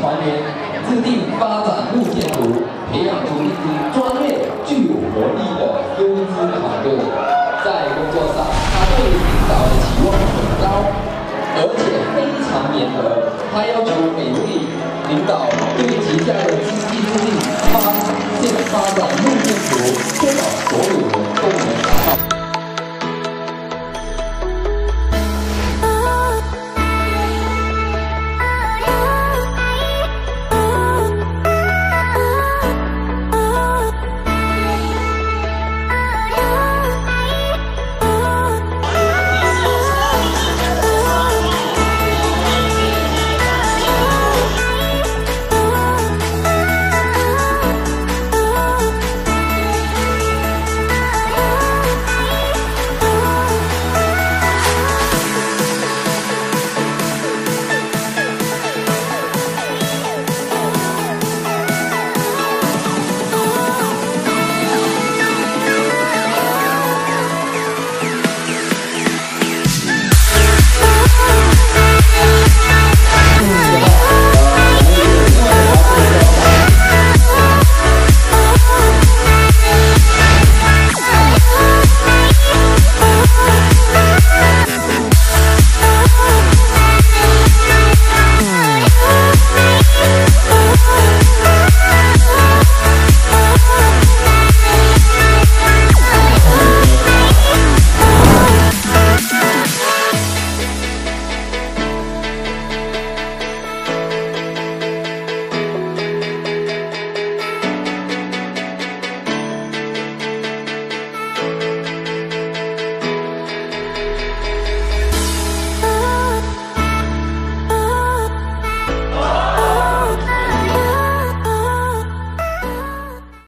团员制定发展路线图，培养出一支专业、具有活力的优质团队。在工作上，他对领导的期望很高，而且非常严格。他要求